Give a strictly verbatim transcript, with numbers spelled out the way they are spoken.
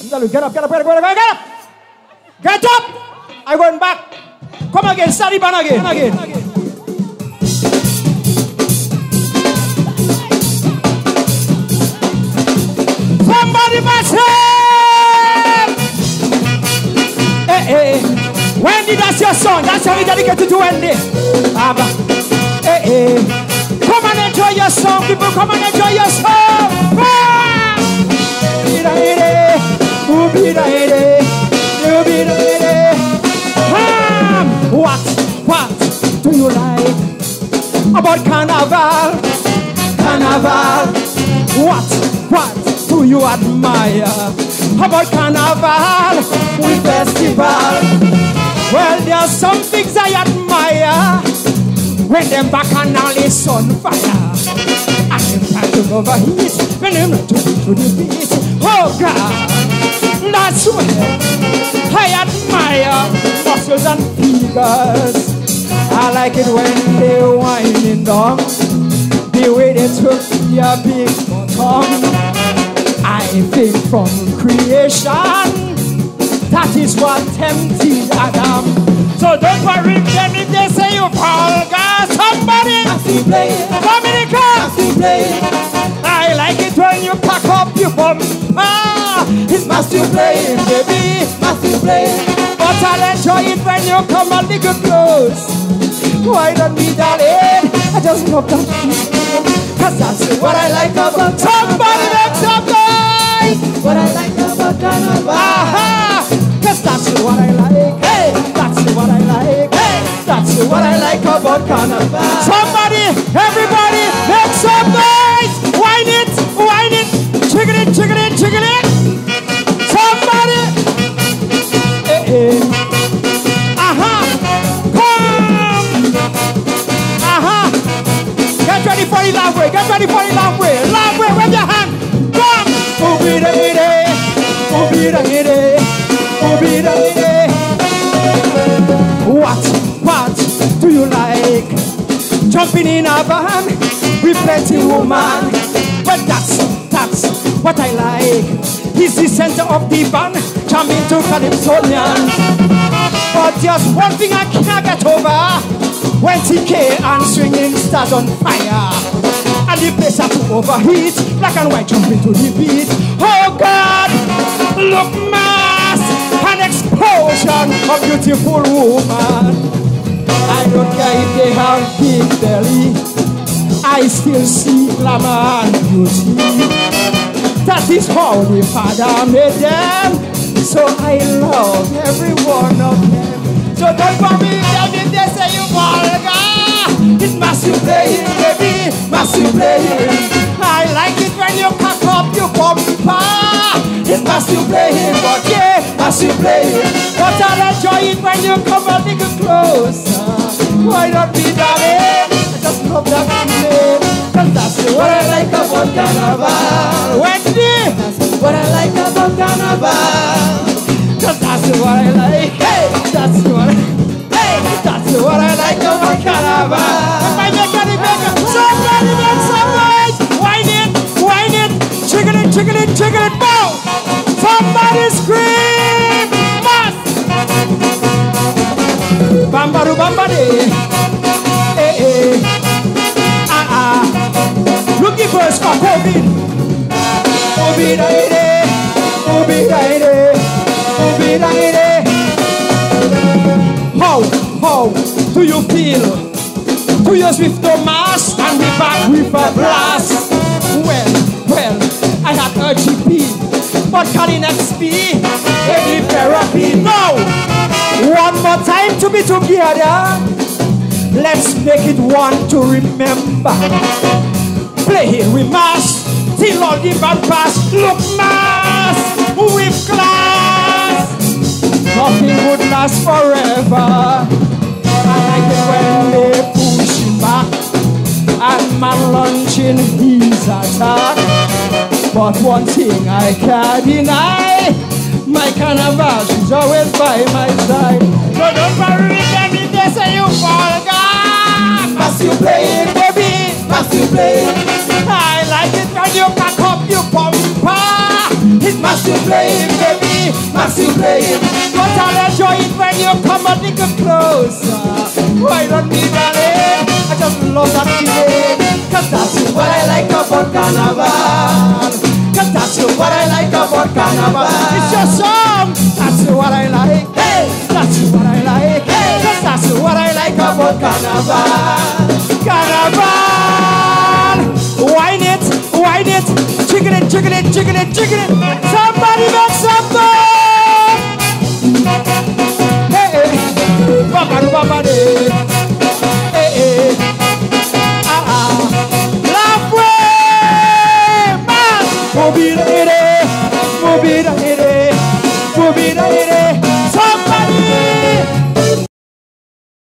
Get up, get up, get up, get up, get up, get up! Get up! I'm going back. Come again, start the band again. again. Somebody must help! Hey, hey. Wendy, that's your song. That's how we dedicate to Wendy. Abba. Hey, hey. Come and enjoy your song, people. Come and enjoy your song. Ah! What, what do you like about Carnival? Carnival. What, what do you admire about Carnival? We festival. Well, there are some things I admire when them bacchanal is on fire. And them try to overheat when them not to beat to the beat. Oh God, that's where I admire muscles and figures. I like it when they winding down, the way they took your big tongue. I think from creation, that is what tempted Adam. So don't worry them if they say you vulgar. Somebody, Dominica, I like it when you pack up your bum. Ah, it's must you playing, baby, must you playing. But I'll enjoy it when you come a little close. Why don't we, darling? I just love that feeling. Cause that's what I like about somebody make some noise. What I like about Carnival. Aha! Cause that's what I like. Hey, that's what I like. Hey, that's what I like about Carnival. Somebody, everybody, make some noise. Whine it, whine it, jiggle it, jiggle it, jiggle it. Somebody. Hey, hey. Aha! Come! Aha! Get ready for the long way. Get ready for the long way. Long way, wave your hand. Come! Ooby-da-dee-dee. Ooby-da-dee-dee. Ooby-da-dee-dee. What, what do you like? Jumping in a van with plenty woman. But that's, that's what I like. He's the center of the band, jumping to Calypsonians. But just one thing I can't get over, when T K and swinging stars on fire, and the place had to overheat, black and white jumping to the beat. Oh God, look mass, an explosion of beautiful woman. I don't care if they have big belly, I still see glamour and beauty. That is how the Father made them, so I love every one of them. So don't worry them if they say you vulgar. It must you playing, baby, must you playing. I like it when you pack up your bumper. It must you playing, but yeah, must you playing. But I'll enjoy it when you come a little closer. Why not be darling? I just love that feeling. Cause that's what I like about Carnival. Wendy, that's what I like about Carnival. Cause that's what I like. Hey, that's what I Hey, that's what I like about Carnival. If I make any better, somebody make some noise. Whine it, whine it, jiggle it, jiggle it, jiggle it, bow. Somebody scream, must. Bambadu bambade. Hey, hey. Ah, ah. Looking first for COVID. Obi-da-ide, obi-da-ide, obi-da-ide. How, how do you feel? Two years with no mask and we back with a blast. Well, well, I had a G P, but calling X P, any therapy. No! One more time to be together. Let's make it one to remember. Play it with mass, till all the bad pass. Look mass, with class. Nothing would last forever. I like it when they push him back and man launching his attack. But one thing I can't deny, my Carnival, she's always by my side. So don't worry with them if they say you vulgar. Must you play it, baby? Must you play it? I like it when you pack up your bumper. It must be playing, baby, must be playing. But I'll enjoy it when you come a little closer. Why don't me, darling? I just love that feeling. Cause that's what I like about Carnival. Cause that's what I like about Carnival. It's your song, that's what I like. Hey, that's what I like. Hey, cause that's what I like about Carnival. Carnival, wine it, wine it, jiggle it, jiggle it, jiggle it, jiggle it. Somebody make some noise. Hey, hey, baba do baba de. Hey, hey, ah ah, love way, man. Mobile ere, mobile ere, mobile ere.